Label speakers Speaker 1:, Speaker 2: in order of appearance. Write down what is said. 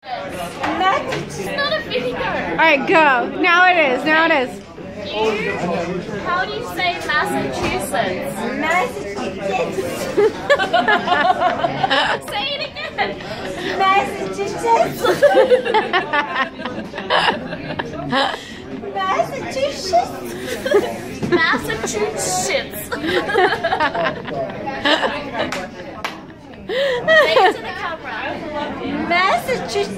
Speaker 1: It's not a video.
Speaker 2: Alright, go. Now it is. Now it is.
Speaker 1: How do you say Massachusetts? Massachusetts. Say it again. Massachusetts. Massachusetts. Massachusetts. Say it to the camera. Massachusetts.